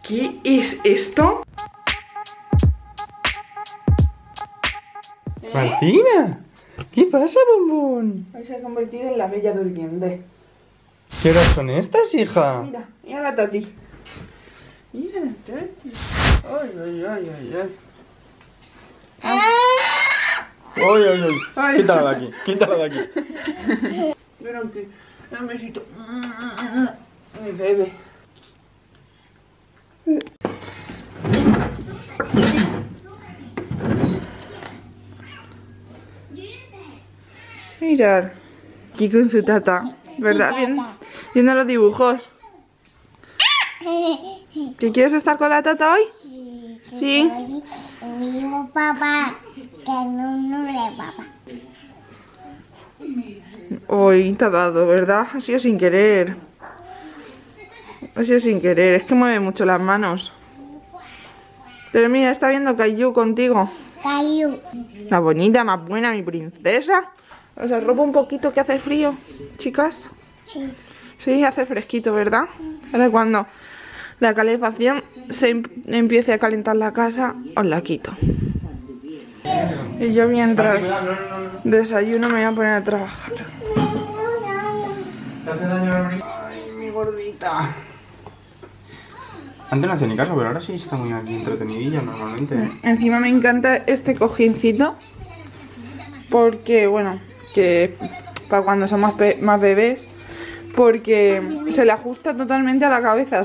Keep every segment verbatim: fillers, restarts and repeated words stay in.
¿Qué es esto? ¿Eh? Martina, ¿qué pasa, bombón? Hoy se ha convertido en la bella durmiente. ¿Qué horas son estas, hija? Mira, mira la Tati. Mira la Tati. Ay, ay, ay, ay, ay. Ay, ay, ay. Ay. Quítala de aquí, quítala de aquí. Pero que un besito. Mi bebé. Mirar. Aquí con su tata, ¿verdad? Bien, viendo los dibujos. ¿Qué quieres estar con la tata hoy? Sí. Digo papá, que no, no le papá. Hoy te ha dado, ¿verdad? Ha sido sin querer. Ha sido sin querer. Es que mueve mucho las manos. Pero mira, está viendo Caillou contigo. Caillou. La bonita, más buena, mi princesa. Os arropo un poquito que hace frío, chicas. Sí. Sí, hace fresquito, ¿verdad? Ahora cuando la calefacción se em empiece a calentar la casa, os la quito. Y yo mientras desayuno me voy a poner a trabajar. ¿Te hace daño la brin- Ay, mi gordita. Antes no hacía ni caso, pero ahora sí está muy aquí entretenidilla normalmente, ¿eh? Encima me encanta este cojincito. Porque, bueno, que para cuando son más, más bebés. Porque se le ajusta totalmente a la cabeza.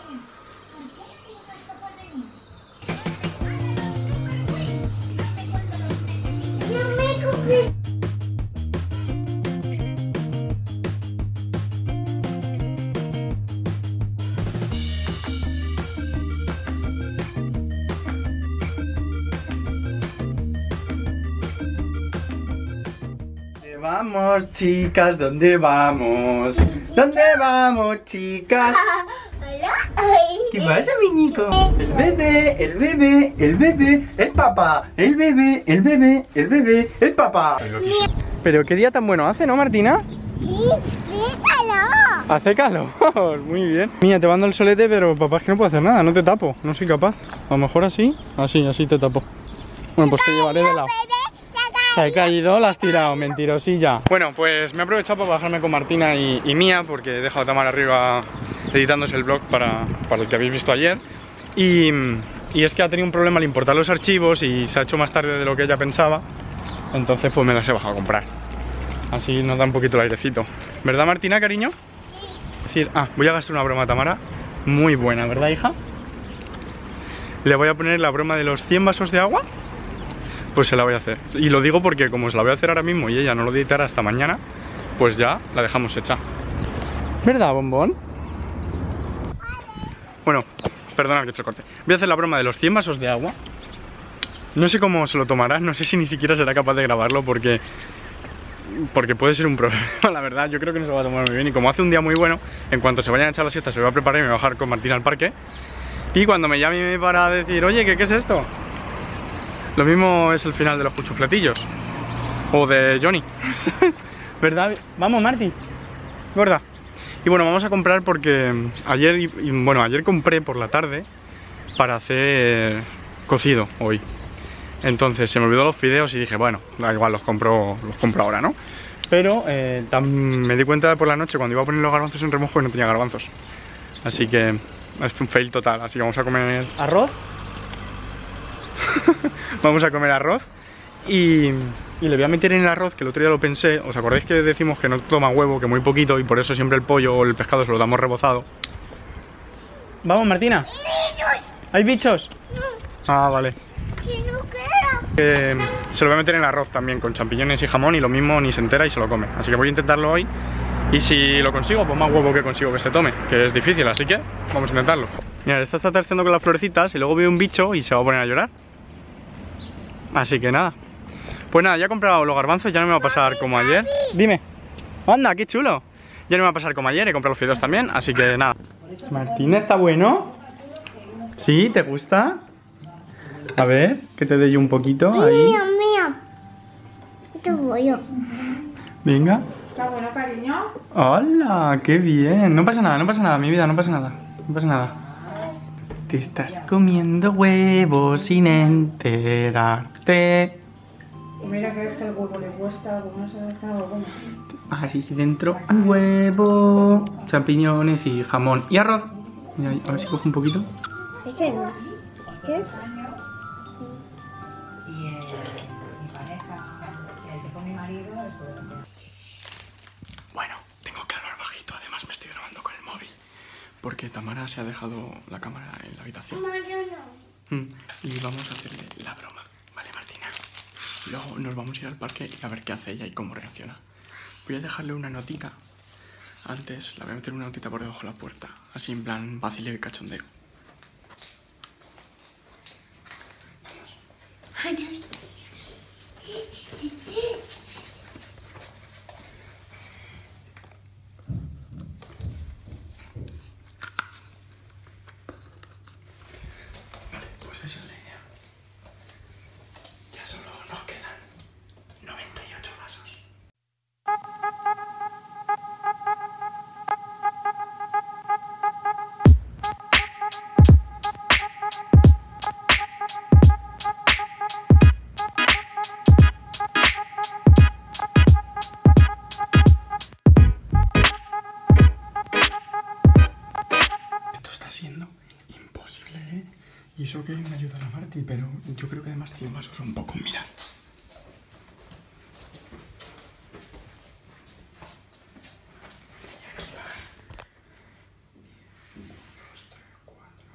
¿Dónde vamos, chicas? ¿Dónde vamos? ¿Dónde vamos, chicas? ¿Qué pasa, mi Nico? El bebé, el bebé, el bebé, el papá, el bebé, el bebé, el bebé, el papá. Pero qué día tan bueno hace, ¿no, Martina? Sí, fíjalo. Hace calor, muy bien. Mira, te mando el solete, pero papá es que no puedo hacer nada, no te tapo, no soy capaz. A lo mejor así, así, así te tapo. Bueno, pues te llevaré de lado. Se ha caído, la has tirado, mentirosilla. Bueno, pues me he aprovechado para bajarme con Martina y, y Mía, porque he dejado a Tamara arriba editándose el blog para, para el que habéis visto ayer. Y, y es que ha tenido un problema al importar los archivos y se ha hecho más tarde de lo que ella pensaba. Entonces pues me las he bajado a comprar. Así nos da un poquito el airecito. ¿Verdad, Martina, cariño? Es decir, ah, voy a gastar una broma a Tamara muy buena, ¿verdad, hija? Le voy a poner la broma de los cien vasos de agua. Pues se la voy a hacer. Y lo digo porque como se la voy a hacer ahora mismo y ella no lo editará hasta mañana, pues ya la dejamos hecha. ¿Verdad, bombón? Bueno, perdona que he hecho corte. Voy a hacer la broma de los cien vasos de agua. No sé cómo se lo tomará, no sé si ni siquiera será capaz de grabarlo porque... Porque puede ser un problema, la verdad. Yo creo que no se lo va a tomar muy bien. Y como hace un día muy bueno, en cuanto se vayan a echar la siesta se lo voy a preparar y me voy a bajar con Martina al parque. Y cuando me llame para decir, oye, ¿qué, qué es esto? Lo mismo es el final de los cuchufletillos. O de Johnny, ¿sabes? ¿Verdad? Vamos, Marti. Gorda. Y bueno, vamos a comprar porque ayer, y, bueno, ayer compré por la tarde para hacer cocido hoy. Entonces se me olvidó los fideos y dije, bueno, da igual, los compro, los compro ahora, ¿no? Pero eh, tam, me di cuenta por la noche cuando iba a poner los garbanzos en remojo y no tenía garbanzos. Así que es un fail total. Así que vamos a comer arroz. Vamos a comer arroz y, y le voy a meter en el arroz, que el otro día lo pensé. ¿Os acordáis que decimos que no toma huevo, que muy poquito, y por eso siempre el pollo o el pescado se lo damos rebozado? Vamos, Martina. ¿Hay bichos? Ah, vale. Eh, se lo voy a meter en el arroz también con champiñones y jamón y lo mismo ni se entera y se lo come. Así que voy a intentarlo hoy y si lo consigo, pues más huevo que consigo que se tome, que es difícil, así que vamos a intentarlo. Mira, esta está terciando con las florecitas y luego ve un bicho y se va a poner a llorar. Así que nada. Pues nada, ya he comprado los garbanzos, ya no me va a pasar como ayer. Dime. Anda, qué chulo. Ya no me va a pasar como ayer, he comprado los fideos también, así que nada. Martina, ¿está bueno? ¿Sí? ¿Te gusta? A ver, que te dé yo un poquito ahí. Mío, mío. Te voy yo. Venga. ¿Está bueno, cariño? Hola, qué bien. No pasa nada, no pasa nada, mi vida, no pasa nada. No pasa nada. Te estás comiendo huevos sin enterarte. Mira que es que el huevo le cuesta, como no se deja algo como. Ahí dentro un huevo, champiñones y jamón y arroz. Mira, a ver si cojo un poquito. ¿Qué no? ¿Qué es? Bueno, tengo que hablar bajito, además me estoy grabando con el móvil. Porque Tamara se ha dejado la cámara en la habitación. No, yo no. Mm, Y vamos a hacerle la broma, ¿vale, Martina? Luego nos vamos a ir al parque y a ver qué hace ella y cómo reacciona. Voy a dejarle una notita. Antes la voy a meter una notita por debajo de la puerta. Así en plan vacileo y cachondeo. Vamos. Vale, pues esa es la idea. Ya solo nos quedan noventa y ocho vasos. Esto está siendo imposible, ¿eh? Y eso que me ayuda la Marti, pero yo creo que además cien vasos son pocos, mira. Y aquí van. uno, dos, tres, cuatro.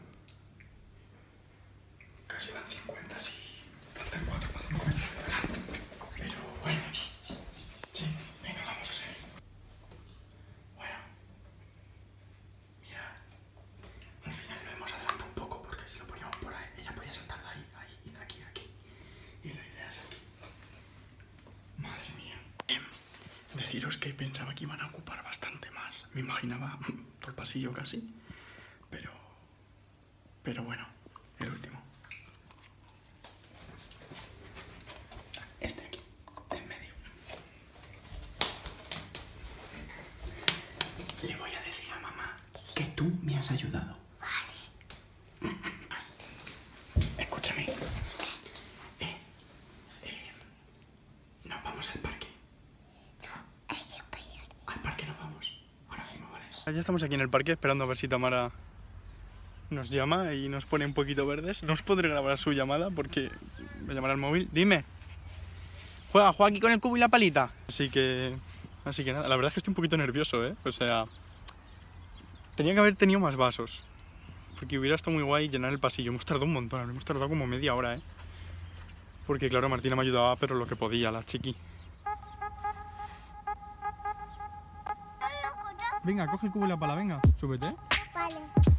Casi van cincuenta, sí. Faltan cuatro para cincuenta. Pero bueno. Sí, venga, vamos a seguir. Bueno. Mira. Al final lo hemos adelantado un poco porque si lo poníamos por ahí, ella podía saltar de ahí, ahí y de aquí a aquí. Y la idea es aquí. Madre mía. Eh, deciros que pensaba que iban a ocupar bastante más. Me imaginaba todo el pasillo casi. Pero... Pero bueno, el último. Este aquí, en medio. Le voy a decir a mamá que tú me has ayudado. Escúchame. Eh, eh, nos vamos al parque. Al parque nos vamos. Ahora mismo, ¿vale? Ya estamos aquí en el parque esperando a ver si Tamara nos llama y nos pone un poquito verdes. No os podré grabar su llamada porque me llamará el móvil. Dime. Juega, juega aquí con el cubo y la palita. Así que... Así que nada, la verdad es que estoy un poquito nervioso, ¿eh? O sea... Tenía que haber tenido más vasos. Porque hubiera estado muy guay llenar el pasillo. Hemos tardado un montón, hemos tardado como media hora, ¿eh? Porque claro, Martina me ayudaba, pero lo que podía, la chiqui. Venga, coge el cubo y la pala, venga, súbete. Vale.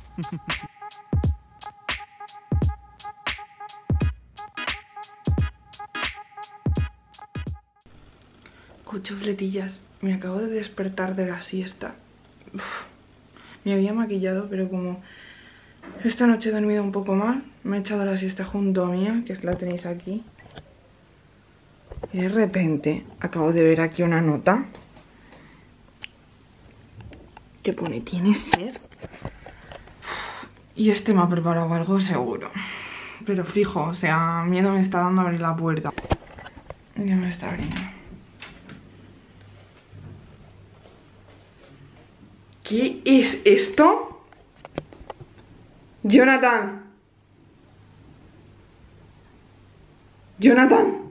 Cuchufletillas, me acabo de despertar de la siesta. Uf, me había maquillado, pero como esta noche he dormido un poco mal, me he echado la siesta junto a mía, que la tenéis aquí. Y de repente acabo de ver aquí una nota que pone ¿tienes sed? Y este me ha preparado algo seguro. Pero fijo, o sea, miedo me está dando a abrir la puerta. Ya me está abriendo. ¿Qué es esto? Jonathan. Jonathan.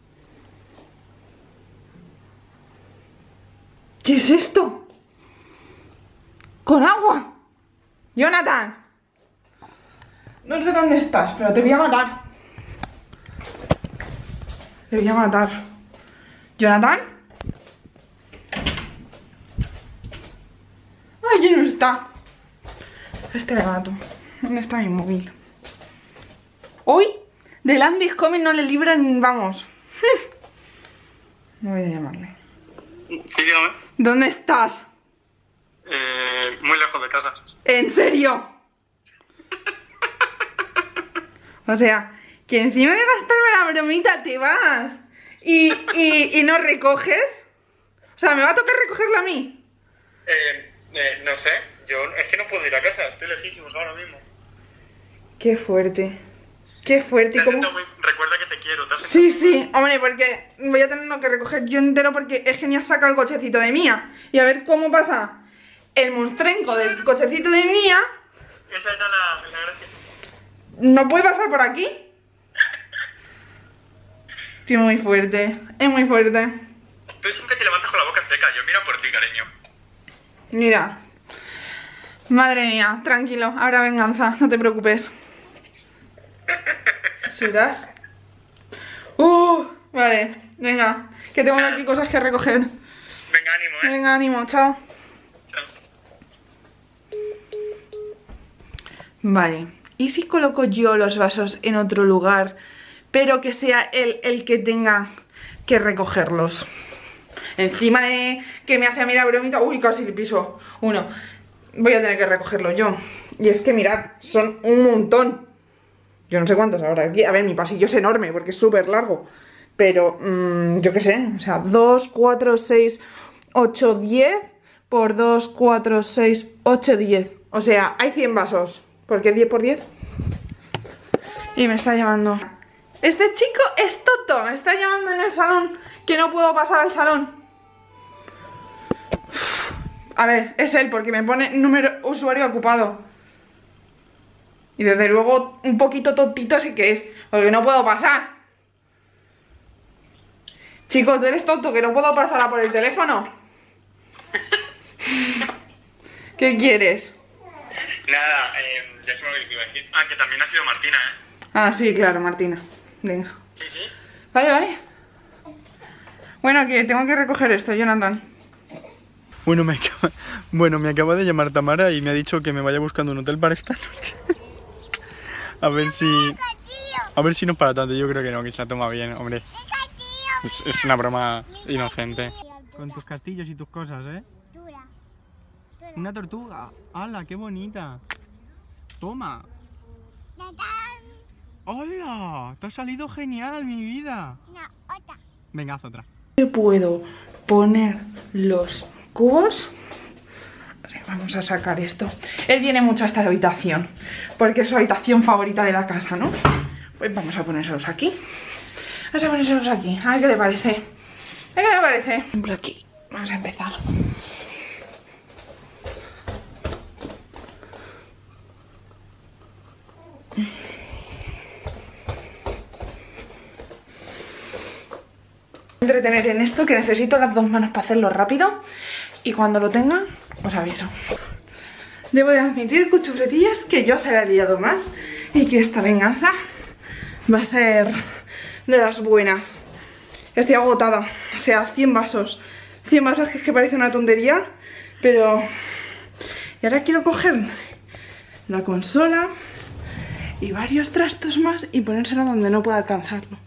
¿Qué es esto? ¡Con agua! ¡Jonathan! No sé dónde estás, pero te voy a matar. Te voy a matar. ¿Jonathan? ¡Ay, no está! Este gato. ¿Dónde está mi móvil? Hoy, del Andy's Coming no le libran, vamos. No voy a llamarle. Sí, dígame. ¿Dónde estás? Eh, muy lejos de casa. ¿En serio? O sea, que encima de gastarme la bromita te vas y, y, y no recoges. O sea, ¿me va a tocar recogerla a mí? Eh, eh, no sé, yo es que no puedo ir a casa, estoy lejísimos ahora mismo. Qué fuerte. Qué fuerte. ¿Cómo? Recuerda que te quiero. ¿Te sí, sí, hombre, porque voy a tenerlo que recoger yo entero porque es que ni has sacado el cochecito de Mía. Y a ver cómo pasa el monstrenco del cochecito de Mía. Esa era la, la gracia. ¿No puede pasar por aquí? Tío, muy fuerte. Es muy fuerte. Tú es un que te levantas con la boca seca. Yo miro por ti, cariño. Mira. Madre mía, tranquilo. Habrá venganza, no te preocupes. ¿Serás? Uh, vale, venga. Que tengo aquí cosas que recoger. Venga, ánimo, eh. Venga, ánimo, chao. Chao. Vale. ¿Y si coloco yo los vasos en otro lugar, pero que sea él el que tenga que recogerlos? Encima de que me hace a mí la bromita. Uy, casi le piso uno. Voy a tener que recogerlo yo. Y es que mirad, son un montón. Yo no sé cuántos ahora aquí. A ver, mi pasillo es enorme porque es súper largo. Pero, mmm, yo qué sé. O sea, dos, cuatro, seis, ocho, diez. Por dos, cuatro, seis, ocho, diez. O sea, hay cien vasos. ¿Por qué diez por diez? Y me está llamando. Este chico es Toto. Me está llamando en el salón. Que no puedo pasar al salón. A ver, es él porque me pone número usuario ocupado. Y desde luego un poquito tontito sí que es. Porque no puedo pasar. Chicos, tú eres tonto, que no puedo pasar a por el teléfono. ¿Qué quieres? Nada, eh, ya se me olvidó que iba a decir. Ah, que también ha sido Martina, ¿eh? Ah, sí, claro, Martina. Venga. Sí, sí. Vale, vale. Bueno, que tengo que recoger esto, Jonathan. Bueno me, acaba, bueno, me acaba de llamar Tamara y me ha dicho que me vaya buscando un hotel para esta noche. A ver si... A ver si no es para tanto, yo creo que no, que se la toma bien, hombre. Es, es una broma inocente. Con tus castillos y tus cosas, ¿eh? Una tortuga. ¡Hala, qué bonita! Toma. ¡Hola! Te ha salido genial, mi vida. Venga, haz otra. Puedo poner los cubos. Vamos a sacar esto. Él viene mucho a esta habitación porque es su habitación favorita de la casa, ¿no? Pues vamos a ponérselos aquí. Vamos a ponérselos aquí. A ver qué le parece. A ver qué le parece. Por aquí. Vamos a empezar. Entretener en esto, que necesito las dos manos para hacerlo rápido. Y cuando lo tenga, os aviso. Debo de admitir, cuchufletillas, que yo se la he liado más. Y que esta venganza va a ser de las buenas. Estoy agotada. O sea, cien vasos. cien vasos, que es que parece una tontería. Pero... Y ahora quiero coger la consola y varios trastos más y ponérselo donde no pueda alcanzarlo.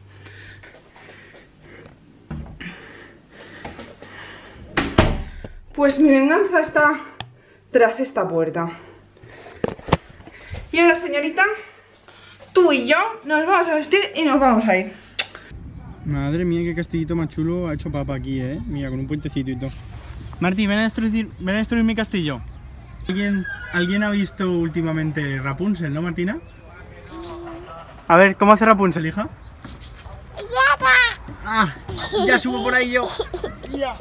Pues mi venganza está tras esta puerta. Y ahora, señorita, tú y yo nos vamos a vestir y nos vamos a ir. Madre mía, qué castillito más chulo ha hecho papá aquí, ¿eh? Mira, con un puentecito y todo. Martí, ven a destruir, ven a destruir mi castillo. ¿Alguien, ¿Alguien ha visto últimamente Rapunzel, no, Martina? A ver, ¿cómo hace Rapunzel, hija? Ah, ya subo por ahí yo. Ya.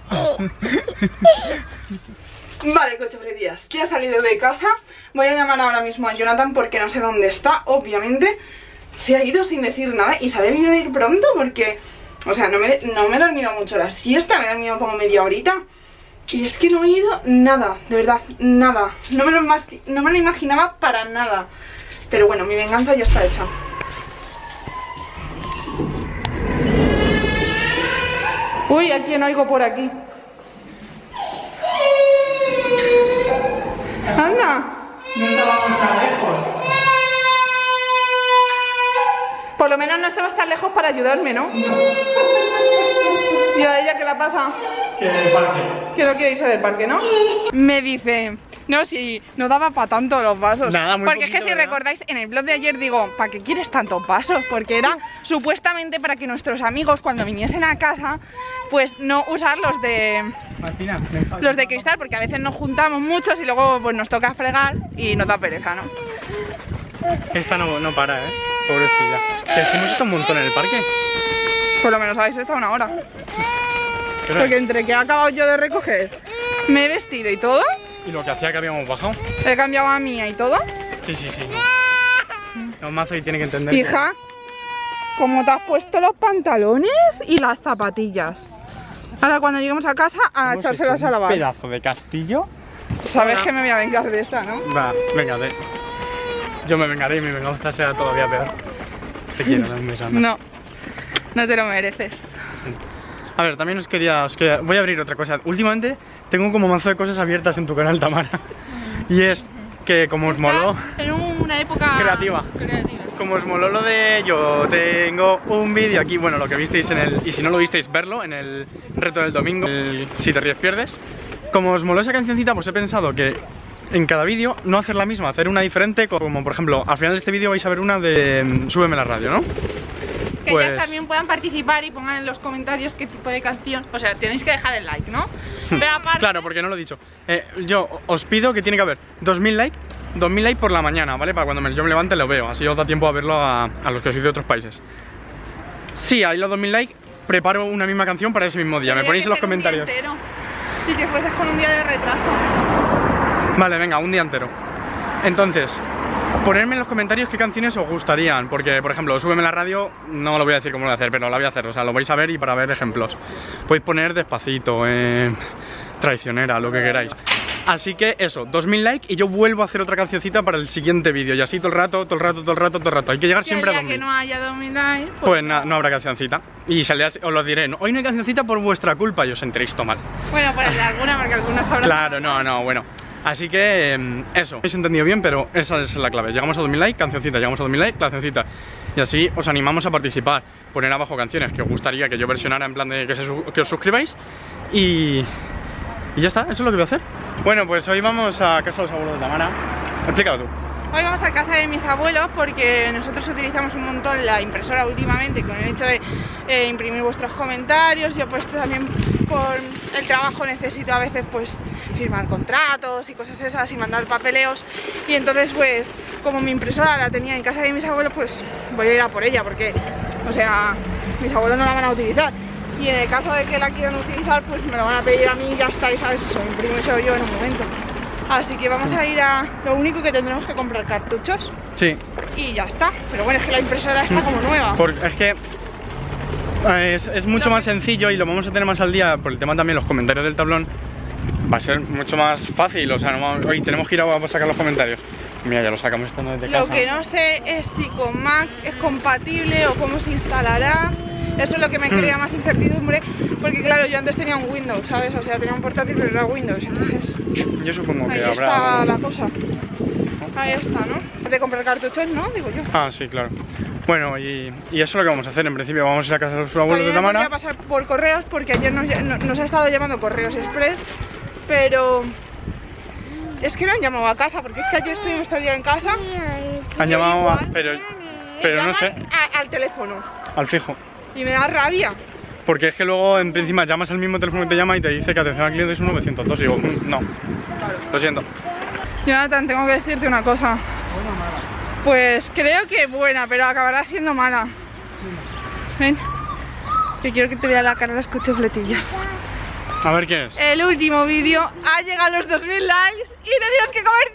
Vale, cochefletías, que he salido de casa. Voy a llamar ahora mismo a Jonathan porque no sé dónde está, obviamente. Se ha ido sin decir nada y se ha debido ir pronto porque... O sea, no me, no me he dormido mucho la siesta, me he dormido como media horita. Y es que no he ido nada, de verdad, nada. No me lo, no me lo imaginaba para nada. Pero bueno, mi venganza ya está hecha. Uy, ¿a quién oigo por aquí? ¡Anda! No estábamos tan lejos. Por lo menos no estabas tan lejos para ayudarme, ¿no? No. ¿Y a ella qué la pasa? Que del parque. Que no quiere irse del parque, ¿no? Me dice... No, si no daba para tanto los vasos. Nada, muy Porque poquito, es que si ¿verdad? recordáis, en el blog de ayer digo, ¿para qué quieres tantos vasos? Porque era supuestamente para que nuestros amigos cuando viniesen a casa, pues no usar los de... Martina, Los de cristal, porque a veces nos juntamos muchos y luego pues nos toca fregar y nos da pereza, ¿no? Esta no, no para, ¿eh? Pobrecilla. Que si hemos estado un montón en el parque. Por lo menos habéis estado una hora. Pero Porque entre que he acabado yo de recoger, me he vestido y todo, y lo que hacía que habíamos bajado. he cambiado a Mía y todo. Sí, sí, sí. Los mazos y tiene que entender. Hija, ¿cómo te has puesto los pantalones y las zapatillas? Ahora cuando lleguemos a casa a Hemos echárselas hecho a un lavar. pedazo de castillo. Sabes Hola. que me voy a vengar de esta, ¿no? Va, véngate. Yo me vengaré y mi venganza sea todavía peor. Te quiero, dame un beso, anda. No, no te lo mereces. A ver, también os quería, os quería... Voy a abrir otra cosa. Últimamente tengo como mazo de cosas abiertas en tu canal, Tamara. Y es que como os moló... en una época Creativa. creativa. Como os moló lo de yo tengo un vídeo aquí, bueno, lo que visteis en el... Y si no lo visteis, verlo en el reto del domingo, el Si te ríes pierdes. Como os moló esa cancioncita, pues he pensado que en cada vídeo no hacer la misma, hacer una diferente. Como por ejemplo, al final de este vídeo vais a ver una de mm, Súbeme la radio, ¿no? Que Pues- ellas también puedan participar y pongan en los comentarios qué tipo de canción. O sea, tenéis que dejar el like, ¿no? Pero aparte... Claro, porque no lo he dicho. Eh, yo os pido que tiene que haber dos mil likes, dos mil likes por la mañana, ¿vale? Para cuando me, yo me levante lo veo, así os da tiempo a verlo a, a los que sois de otros países. Si hay los dos mil likes, preparo una misma canción para ese mismo día. Me tendría ponéis que en los ser un día comentarios. entero. Y que fueses con un día de retraso. Vale, venga, un día entero. Entonces, ponerme en los comentarios qué canciones os gustarían. Porque, por ejemplo, Súbeme la radio, no lo voy a decir cómo lo voy a hacer, pero la voy a hacer. O sea, lo vais a ver y para ver ejemplos. Podéis poner Despacito, eh, Traicionera, lo que queráis. Así que eso, dos mil likes y yo vuelvo a hacer otra cancioncita para el siguiente vídeo. Y así todo el rato, todo el rato, todo el rato, todo el rato. Hay que llegar siempre a Ya dos que mil. no haya dos mil likes, pues, Pues na- no habrá cancioncita. Y se le as- os lo diré, no, hoy no hay cancioncita por vuestra culpa y os enteréis todo mal. bueno, pues alguna, porque algunas habrán... Claro, no, no, bueno. Así que eh, eso, habéis entendido bien, pero esa es la clave. Llegamos a dos mil likes, cancioncita, llegamos a dos mil likes, cancioncita. Y así os animamos a participar. Poner abajo canciones que os gustaría que yo versionara en plan de que, se su- que os suscribáis. Y... y ya está, eso es lo que voy a hacer. Bueno, pues hoy vamos a casa de los abuelos de Tamara. Explícalo tú. Hoy vamos a casa de mis abuelos porque nosotros utilizamos un montón la impresora últimamente con el hecho de eh, imprimir vuestros comentarios. Yo pues también por el trabajo necesito a veces pues firmar contratos y cosas esas y mandar papeleos. Y entonces pues como mi impresora la tenía en casa de mis abuelos, pues voy a ir a por ella porque, o sea, mis abuelos no la van a utilizar. Y en el caso de que la quieran utilizar, pues me lo van a pedir a mí y ya está, y sabes, eso, imprímeselo yo en un momento. Así que vamos a ir a... Lo único que tendremos que comprar cartuchos Sí, y ya está. Pero bueno, es que la impresora está como nueva. porque es que eh, es, es mucho más sencillo y lo vamos a tener más al día por el tema también los comentarios del tablón. Va a ser mucho más fácil, o sea, no vamos- hoy tenemos que ir a, a sacar los comentarios. Mira, ya lo sacamos estando desde Lo casa. que no sé es si con Mac es compatible o cómo se instalará. Eso es lo que me crea más incertidumbre, porque claro, yo antes tenía un Windows, ¿sabes? O sea, tenía un portátil pero era Windows, entonces Yo supongo que ahí habrá... está la cosa. Ahí está, ¿no? De comprar cartuchos, ¿no? Digo yo. Ah, sí, claro. Bueno, y, y eso es lo que vamos a hacer. En principio vamos a ir a casa de sus abuelos de También me Tamara. podría pasar por correos porque ayer nos, no- nos ha estado llamando Correos Express, pero es que no han llamado a casa, porque es que ayer estuvimos todo el día en casa. Han y llamado a... igual Pero, me pero no llaman sé, a- al teléfono al fijo. y me da rabia. Porque es que luego en- encima llamas al mismo teléfono que te llama y te dice que atención al cliente es un novecientos dos. Y digo, "Mm, no, lo siento. Jonathan, tengo que decirte una cosa. Pues creo que buena, pero acabará siendo mala. Ven, que quiero que te vea la cara las cuchufletillas. A ver qué es. El último vídeo ha llegado a los dos mil likes y tenemos que comer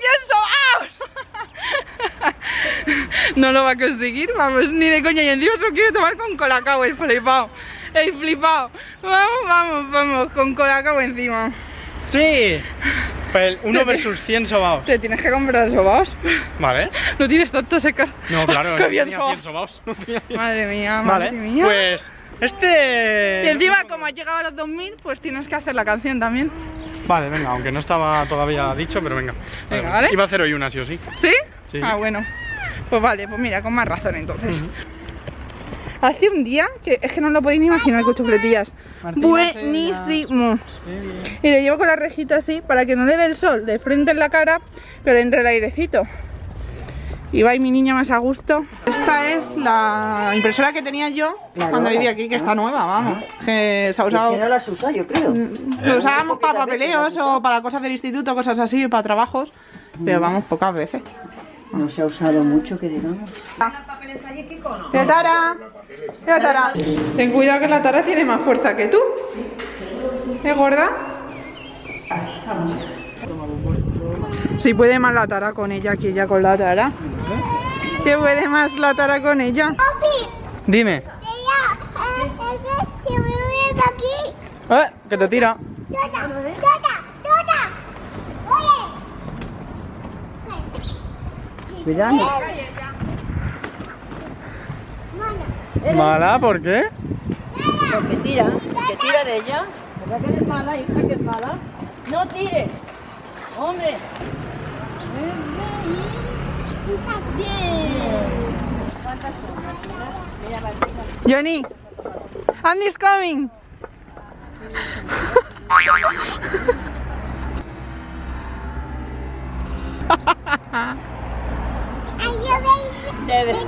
cien sobaos. No lo va a conseguir, vamos, ni de coña. Y encima se lo quiere tomar con colacao, el flipado. El flipado. Vamos, vamos, vamos, con colacao encima. ¡Sí! Pues uno versus cien sobaos. Te tienes que comprar sobaos. Vale. No tienes tantos secas. No, claro, Qué no bien tenía sobaos. cien sobaos. No tenía cien. Madre mía, madre Vale, mía. pues este... Y encima, como has llegado a los dos mil, pues tienes que hacer la canción también. Vale, venga, aunque no estaba todavía dicho, pero venga. Venga, ¿vale? Iba a hacer hoy una, sí o sí. ¿Sí? Sí. Ah, bueno. Pues vale, pues mira, con más razón entonces. Hace un día, que es que no lo podéis ni imaginar, cuchufletillas. Martina Buenísimo. Y le llevo con la rejita así para que no le dé el sol de frente en la cara, pero entre el airecito. Y va ahí mi niña más a gusto. Esta es la impresora que tenía yo cuando vivía aquí, que está nueva, vamos. Que se ha usado. Es que no las usa, yo creo. Lo usábamos para papeleos o para cosas del instituto, cosas así, para trabajos, pero vamos, pocas veces. No se ha usado mucho, que digamos. ¡Mira, Tara! ¡Mira, Tara! Ten cuidado que la Tara tiene más fuerza que tú. ¿Es gorda? Si puede más la Tara con ella que ella con la Tara. ¿Qué puede más la Tara con ella? Dime. Eh, que te tira. Cuidado. ¿Mala? ¿Por qué? Porque tira, que tira de ella. ¿Verdad que eres mala, hija, que es mala? ¡No tires! ¡Hombre! ¿Cuántas son? Mira, Martina. Johnny, Andy's coming. De verdad.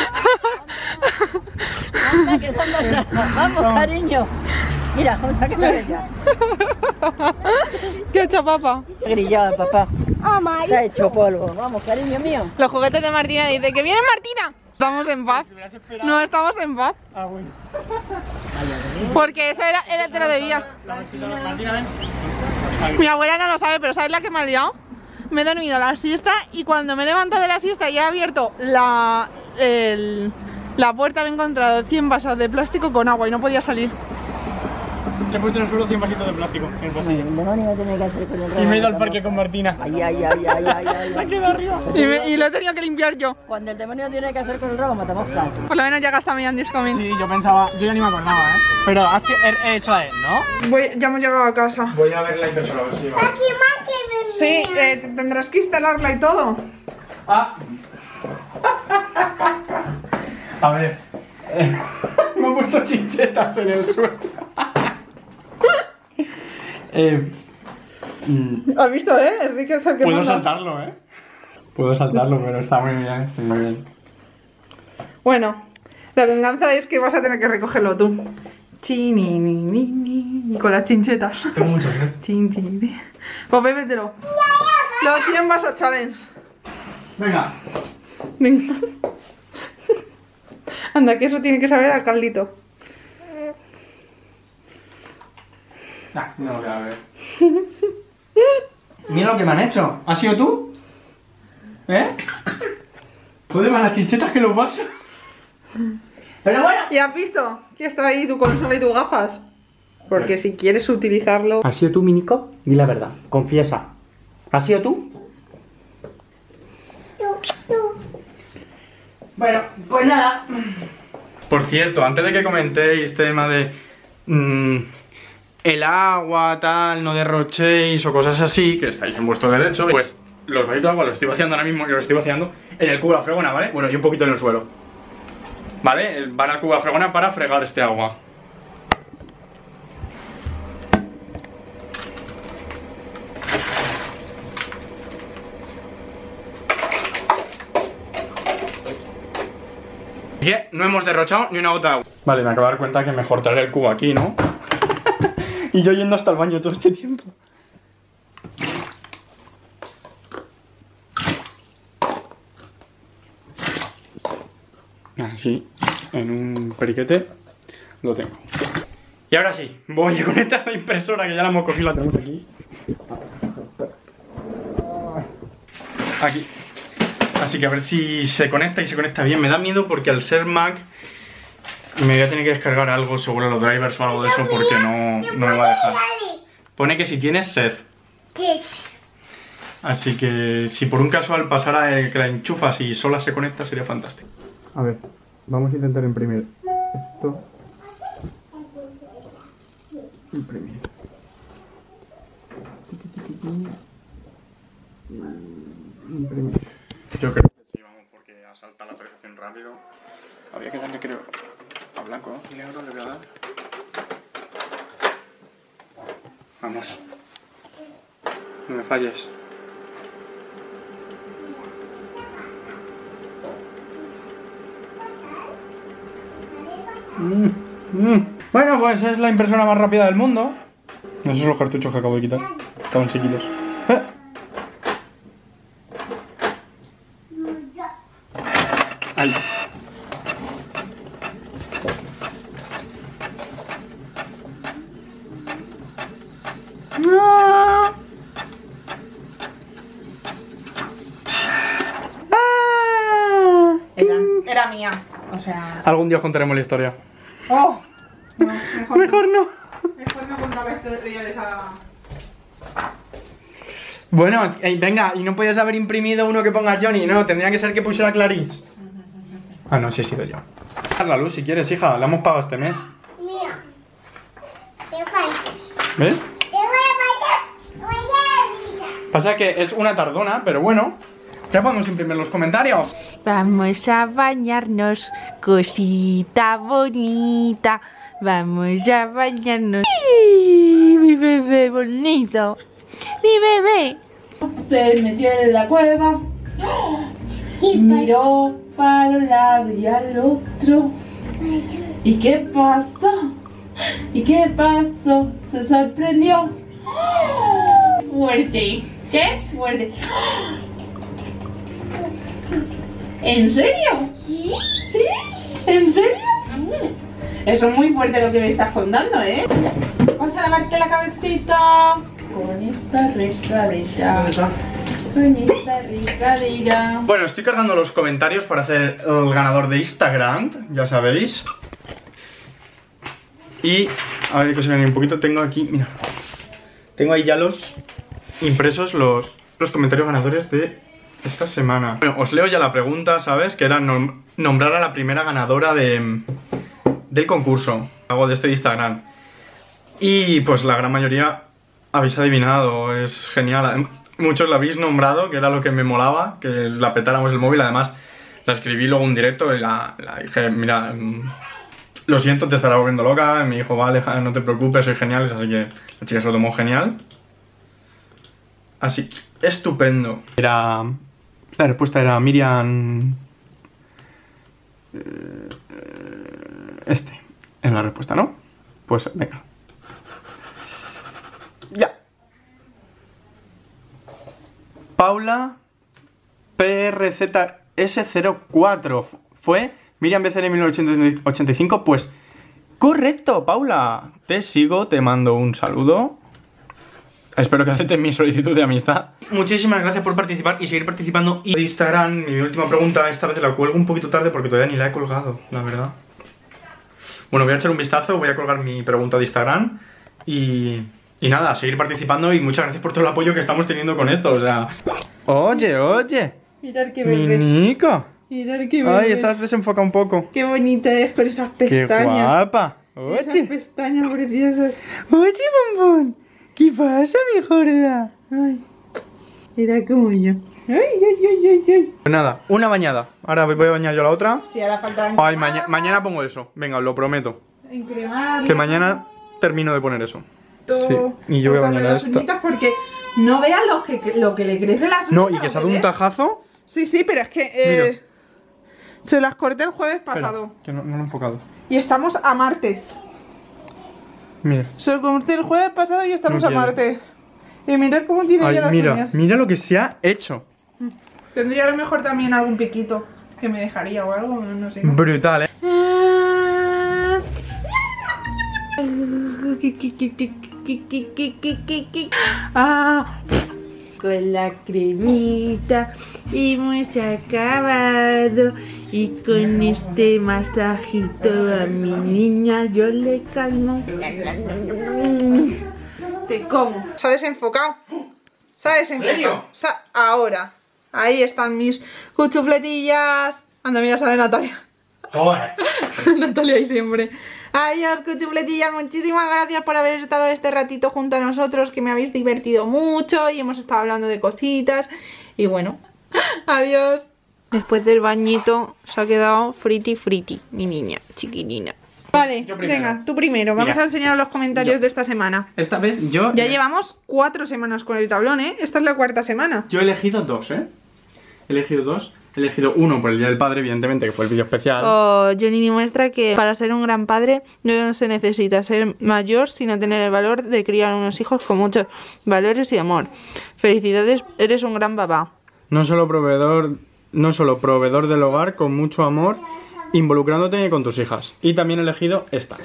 Anda, que son dos. Vamos, cariño. Mira, vamos a quedar ella. ¿Qué ha hecho papá? Grillado, papá. Se ha hecho polvo. Vamos, cariño mío. Los juguetes de Martina dice que viene Martina. Estamos en paz. No estamos en paz. Ah, bueno. Porque eso era, era te lo debía. Mi abuela no lo sabe, pero ¿sabes la que me ha liado? Me he dormido la siesta y cuando me he levantado de la siesta y he abierto la, el, la puerta, me he encontrado cien vasos de plástico con agua y no podía salir. Le he puesto en el suelo cien vasitos de plástico en el pasillo. El demonio tiene que hacer con el Y me he ido al parque con Martina. Ay, ay, ay, ay, ay, ay. Se ha quedado arriba. Y, me, y lo he tenido que limpiar yo. Cuando el demonio tiene que hacer con el rabo, matamos casi. Por lo menos ya gasta mi Andy's coming. Sí, yo pensaba, yo ya ni me acordaba, ¿eh? Pero has he, he hecho a él, ¿no? Voy, ya hemos llegado a casa. Voy a ver la impresora, a ver si va. Sí, eh, tendrás que instalarla y todo. Ah. A ver. Eh, me han puesto chinchetas en el suelo. eh, mm, ¿Has visto, eh? Enrique es el que Puedo manda. saltarlo, ¿eh? Puedo saltarlo, pero está muy bien, está muy bien. Bueno, la venganza es que vas a tener que recogerlo tú. Chini, ni, ni, ni, y con las chinchetas. Tengo muchos, ¿eh? Chin, chin, chin. Pues bébetelo. Los cien vasos challenge. Venga. Venga. Anda, que eso tiene que saber al caldito. Nah, no lo voy a ver. Mira lo que me han hecho. ¿Has sido tú? ¿Eh? Joder, más las chinchetas que los vasos. Pero bueno. ¿Y has visto que está ahí tu consola y tus gafas? Porque si quieres utilizarlo... ¿Has sido tú, Minico? Di la verdad, confiesa. ¿Has sido tú? Bueno, pues nada. Por cierto, antes de que comentéis este tema de... Mmm, el agua, tal, no derrochéis o cosas así, que estáis en vuestro derecho, pues los vasitos de agua los estoy vaciando ahora mismo y los estoy vaciando en el cubo de la fregona, ¿vale? Bueno, y un poquito en el suelo. ¿Vale? Van al cubo de la fregona para fregar este agua. Bien, no hemos derrochado ni una gota de agua. Vale, me acabo de dar cuenta que mejor traer el cubo aquí, ¿no? Y yo yendo hasta el baño todo este tiempo. Así, en un periquete, lo tengo. Y ahora sí, voy a conectar la impresora, que ya la hemos cogido, la tenemos aquí. Aquí. Así que a ver si se conecta y se conecta bien. Me da miedo porque al ser Mac me voy a tener que descargar algo sobre los drivers o algo de eso porque no, no me va a dejar. Pone que si tienes sed. Así que si por un caso al pasar a el que la enchufas y sola se conecta sería fantástico. A ver, vamos a intentar imprimir esto. Imprimir. Imprimir. Yo creo que sí, vamos, porque salta la actualización rápido. Habría que darle, creo, a blanco, ¿no? Y negro le voy a dar. Vamos. No me falles. Mm, mm. Bueno, pues es la impresora más rápida del mundo. Esos son los cartuchos que acabo de quitar. Estaban chiquitos. ¿Eh? Ahí. Ah. Ah. Era, era mía. O sea. Algún día os contaremos la historia. Oh. No, mejor, Mejor no. Mejor no contar la historia de esa. Bueno, eh, venga, y no podías haber imprimido uno que ponga Johnny, no, tendría que ser que pusiera Clarice. Ah, no, sí he sido yo. Haz la luz si quieres, hija, la hemos pagado este mes. Mira. ¿Qué pasa? ¿Ves? Te voy a pasar. Voy a avisar. Pasa que es una tardona, pero bueno, ya podemos imprimir los comentarios. Vamos a bañarnos, cosita bonita. Vamos a bañarnos. ¡Ay, mi bebé bonito! ¡Mi bebé! Se metió en la cueva. ¿Qué Miró para un lado y al otro. ¿Y qué pasó? ¿Y qué pasó? Se sorprendió. Fuerte. ¿Qué? Fuerte. ¿En serio? Sí. ¿Sí? ¿En serio? Eso es muy fuerte lo que me estás contando, ¿eh? Vamos a lavarte la cabecita con esta regadera. Con esta regadera. Bueno, estoy cargando los comentarios para hacer el ganador de Instagram, ya sabéis. Y, a ver que se ven un poquito, tengo aquí, mira. Tengo ahí ya los impresos, los, los comentarios ganadores de esta semana. Bueno, os leo ya la pregunta, ¿sabes? Que era nom nombrar a la primera ganadora de, del concurso. Hago de este Instagram. Y pues la gran mayoría habéis adivinado, es genial. Muchos la habéis nombrado, que era lo que me molaba, que la petáramos el móvil. Además, la escribí luego en directo y la, la dije, mira, lo siento, te estará volviendo loca. Y me dijo, vale, no te preocupes, soy genial. Así que la chica se lo tomó genial. Así, estupendo. Era... La respuesta era Miriam... Este, es la respuesta, ¿no? Pues venga. Ya. Paula P R Z S cero cuatro fue Miriam B C N mil novecientos ochenta y cinco. Pues correcto, Paula. Te sigo, te mando un saludo. Espero que acepten mi solicitud de amistad. Muchísimas gracias por participar y seguir participando. Y de Instagram, mi última pregunta, esta vez la cuelgo un poquito tarde porque todavía ni la he colgado, la verdad. Bueno, voy a echar un vistazo, voy a colgar mi pregunta de Instagram. Y... Y nada, a seguir participando y muchas gracias por todo el apoyo que estamos teniendo con esto, o sea... Oye, oye. Mirad qué Mi bebé. Nico. Mirad qué bebé. Ay, estás desenfocada un poco. Qué bonita es con esas Qué pestañas. guapa. Esas Oye. pestañas preciosas. Oye, bombón. ¿Qué pasa, mi gorda? Ay. Mira como yo. Ay, ay, ay, ay, ay. Pues nada, una bañada. Ahora voy a bañar yo la otra. Sí, ahora falta Ay, maña mañana pongo eso. Venga, os lo prometo. encremar. Que mañana termino de poner eso. Sí, y yo voy a bañar a esta. Porque no veas lo que, lo que le crece las uñas. No, y a que se ha los dado un bebés. tajazo. Sí, sí, pero es que eh, se las corté el jueves Espera, pasado. que no, no lo he enfocado. Y estamos a martes. Mira. Se lo corté el jueves pasado y estamos No a quiere. martes. Y mirad cómo tiene Ay, ya las mira, uñas. mira lo que se ha hecho. Tendría a lo mejor también algún piquito que me dejaría o algo, no sé. Brutal, eh. Ah, con la cremita hemos acabado y con este masajito a mi niña yo le calmo. Te como. Se ha desenfocado. Se ha desenfocado. serio? Se ha- Ahora. Ahí están mis cuchufletillas. Anda, mira, sale Natalia. Joder. Natalia ahí siempre. Adiós, cuchufletillas. Muchísimas gracias por haber estado este ratito junto a nosotros, que me habéis divertido mucho y hemos estado hablando de cositas. Y bueno, adiós. Después del bañito se ha quedado friti friti, mi niña chiquitina. Vale, Yo primero. venga, tú primero. Vamos Mira. a enseñar los comentarios Yo. de esta semana. Esta vez yo... Ya llevamos cuatro semanas con el tablón, ¿eh? Esta es la cuarta semana. Yo he elegido dos, ¿eh? He elegido dos. He elegido uno por el Día del Padre, evidentemente, que fue el vídeo especial. Oh, Johnny demuestra que para ser un gran padre no se necesita ser mayor, sino tener el valor de criar unos hijos con muchos valores y amor. Felicidades, eres un gran papá. No solo proveedor no solo proveedor del hogar, con mucho amor, involucrándote con tus hijas. Y también he elegido esta.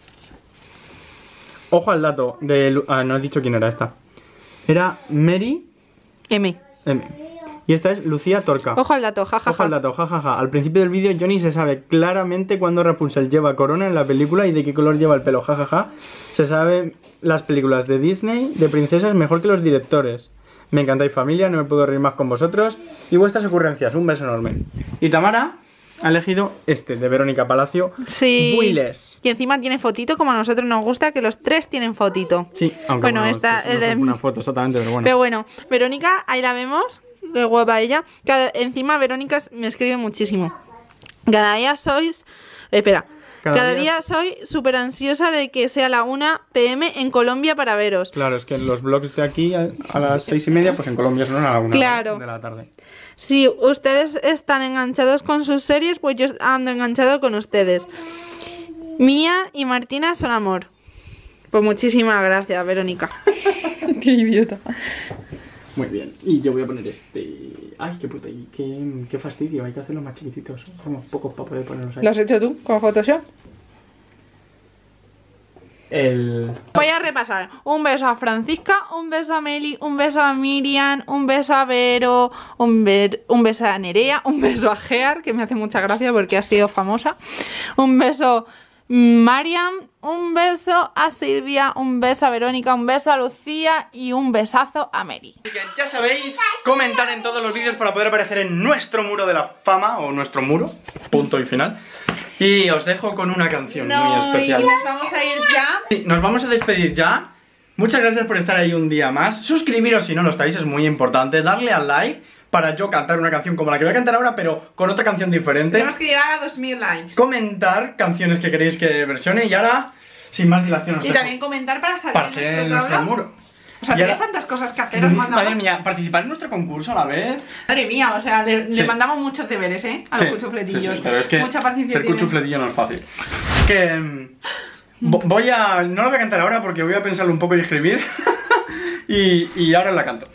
Ojo al dato de... Ah, no he dicho quién era esta. Era Mary M. M. Y esta es Lucía Torca. Ojo al dato, jajaja. Ojo al dato, jajaja. Ja, ja. Al principio del vídeo Johnny se sabe claramente cuándo Rapunzel lleva corona en la película y de qué color lleva el pelo, jajaja. Ja, ja. Se sabe las películas de Disney de princesas mejor que los directores. Me encantáis familia, no me puedo reír más con vosotros. Y vuestras ocurrencias, un beso enorme. Y Tamara ha elegido este, de Verónica Palacio. Sí. Builes. Y encima tiene fotito, como a nosotros nos gusta, que los tres tienen fotito. Sí, aunque bueno, bueno, esta esto es no de... es una foto exactamente, pero bueno. Pero bueno, Verónica, ahí la vemos. Qué guapa ella. Cada... Encima Verónica me escribe muchísimo. Cada día sois... Espera. Cada, Cada día... día soy súper ansiosa de que sea la una pe eme en Colombia para veros. Claro, es que en los vlogs de aquí a, a las seis y media, pues en Colombia son a la una claro. de la tarde. Si ustedes están enganchados con sus series, pues yo ando enganchado con ustedes. Mía y Martina son amor. Pues muchísimas gracias, Verónica. Qué idiota. Muy bien, y yo voy a poner este... Ay, qué puta, y qué, qué fastidio, hay que hacerlos más chiquititos. Somos pocos para poder ponerlos ahí. ¿Lo has hecho tú con Photoshop? El... Voy a repasar. Un beso a Francisca, un beso a Meli, un beso a Miriam, un beso a Vero, un, be un beso a Nerea, un beso a Gear, que me hace mucha gracia porque ha sido famosa. Un beso Mariam, un beso a Silvia, un beso a Verónica, un beso a Lucía y un besazo a Mary. Así que ya sabéis, comentar en todos los vídeos para poder aparecer en nuestro muro de la fama, o nuestro muro, punto y final. Y os dejo con una canción no, muy especial. Y nos vamos a ir ya. Sí, nos vamos a despedir ya. Muchas gracias por estar ahí un día más. Suscribiros si no lo estáis, es muy importante. Darle al like para yo cantar una canción como la que voy a cantar ahora, pero con otra canción diferente. Tenemos que llegar a dos mil likes. Comentar canciones que queréis que versione. Y ahora, sin más dilación, os Y dejo también comentar para salir para en ser en nuestro nuestro tablón. muro. O sea, Y tenéis ahora- tantas cosas que hacer, os Madre mandamos... mía, participar en nuestro concurso a la vez. Madre mía, o sea, le, Sí. le mandamos muchos deberes, ¿eh? A Sí, los cuchufletillos. sí, sí, pero es que Mucha paciencia ser tienen. cuchufletillo no es fácil. Que mm, vo- voy a... No la voy a cantar ahora porque voy a pensarlo un poco y escribir. y, y ahora la canto.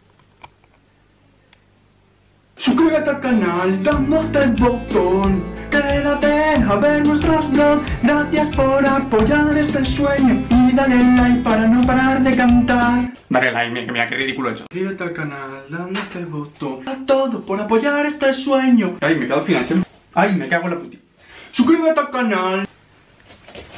Suscríbete al canal, dándote el botón. Quédate a ver nuestros vlogs. Gracias por apoyar este sueño. Y dale like para no parar de cantar. Dale like, mira, mira qué ridículo he hecho. Suscríbete al canal, dándote el botón. A todo por apoyar este sueño. Ay, me quedo al final siempre. Ay, me cago en la puti. Suscríbete al canal.